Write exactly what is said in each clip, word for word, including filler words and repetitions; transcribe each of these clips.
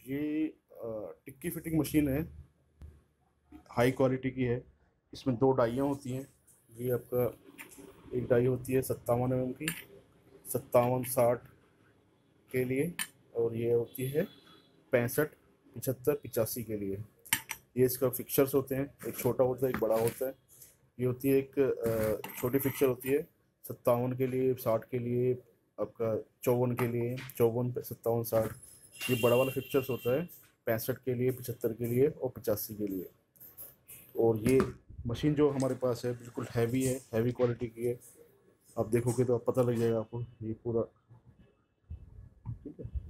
ये अ, टिक्की फिटिंग मशीन है, हाई क्वालिटी की है। इसमें दो डाइयाँ होती हैं। ये आपका एक डाई होती है सत्तावन एम एम की, सत्तावन साठ के लिए, और ये होती है पैंसठ पिछहत्तर पिचासी के लिए। ये इसका फिक्सर्स होते हैं, एक छोटा होता है एक बड़ा होता है। ये होती है एक अ, छोटी फिक्सर होती है सत्तावन के लिए, साठ के लिए, आपका चौवन के लिए, चौवन सत्तावन साठ। ये बड़ा वाला फिक्सर्स होता है पैंसठ के लिए, पिछहत्तर के लिए और पचासी के लिए। और ये मशीन जो हमारे पास है बिल्कुल हैवी है, हैवी क्वालिटी की है। आप देखोगे तो आप पता लग जाएगा आपको ये पूरा। ठीक है,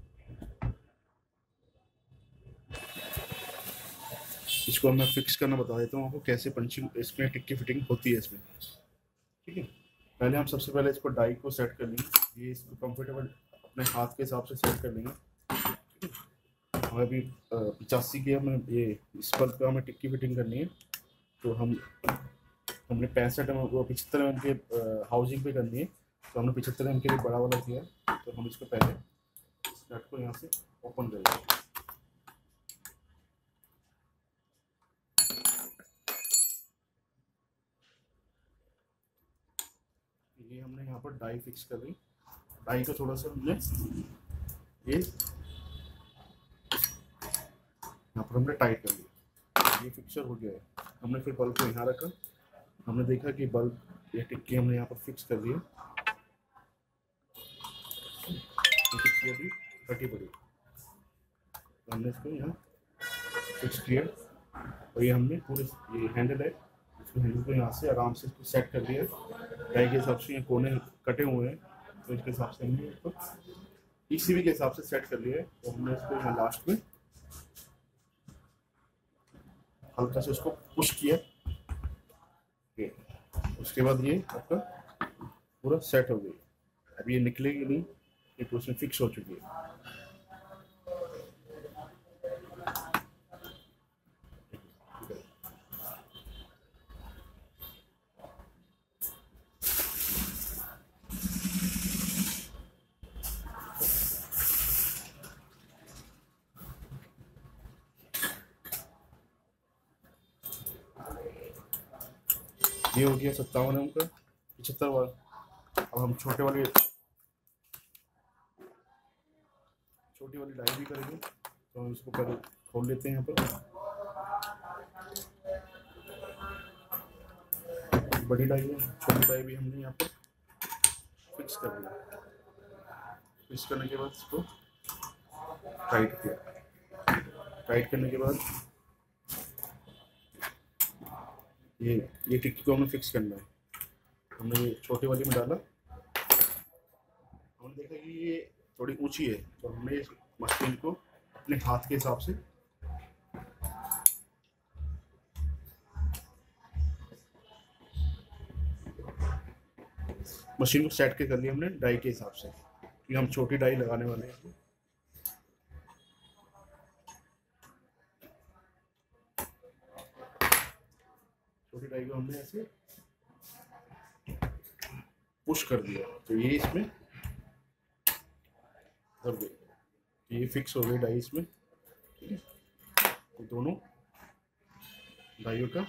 इसको मैं फिक्स करना बता देता हूँ आपको कैसे पंचिंग इसमें टिक्की फिटिंग होती है इसमें। ठीक है, पहले हम सबसे पहले इसको डाई को सेट कर लेंगे। ये इसको कंफर्टेबल अपने हाथ के हिसाब से सेट कर लेंगे। हमें अभी पचासी के हमें ये इस पल का हमें टिक्की फिटिंग करनी है। तो हम हमने पैंसठ एम वो पिछहत्तर एम के हाउसिंग पे करनी है। तो हमने पिछहत्तर एम के लिए बड़ा वाला किया। तो हम इसको पहले इस नट को यहाँ से ओपन करेंगे। ये हमने यहाँ पर डाई फिक्स कर ली। डाई को थोड़ा सा हमने ये यहाँ पर हमने टाइट कर लिया। ये फिक्सर हो गया है। हमने फिर बल्ब को यहाँ रखा। हमने देखा कि बल्ब ये टिक्की हमने यहाँ पर फिक्स कर लिया। ये टिक्की अभी फटी पड़ी, तो हमने इसको यहाँ फिक्स किया। और ये हमने पूरे ये हैंडल है, इसको हैंडल को यहाँ से आराम से इसको सेट कर लिया। डाई के हिसाब से ये कोने कटे हुए हैं, तो इसके हिसाब से हमने इसको पीसीबी के हिसाब से सेट कर लिया है। तो हमने इसको यहाँ लास्ट में हल्का से उसको पुश किया। उसके बाद ये आपका पूरा सेट हो गई। अब ये निकलेगी नहीं, ये तो उसमें फिक्स हो चुकी है। ये हो गया सत्तावन एम का, पिछहत्तर वाला। अब हम छोटे वाले छोटी वाली डाई भी करेंगे। तो हम इसको पहले खोल लेते हैं। यहाँ पर बड़ी डाई है, छोटी डाई भी हमने यहाँ पर फिक्स कर दिया। फिक्स करने के बाद इसको टाइट किया। टाइट करने के बाद ये ये टिक्की को हमें फिक्स करना है। हमने ये छोटी वाली में डाला। हमने देखा कि ये थोड़ी ऊंची है, तो हमने इस मशीन को अपने हाथ के हिसाब से मशीन को सेट के कर लिया हमने डाई के हिसाब से, क्योंकि हम छोटी डाई लगाने वाले हैं। छोटी डाई को हमने ऐसे पुश कर दिया, तो ये इसमें भर गई। ये फिक्स हो गई डाई इसमें। ठीक है, तो दोनों डाइयों का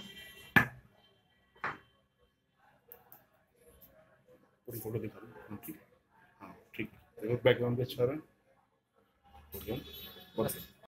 पूरी फोटो दिखा दो। ठीक, हाँ ठीक है, बैकग्राउंड भी अच्छा रहा है। बस।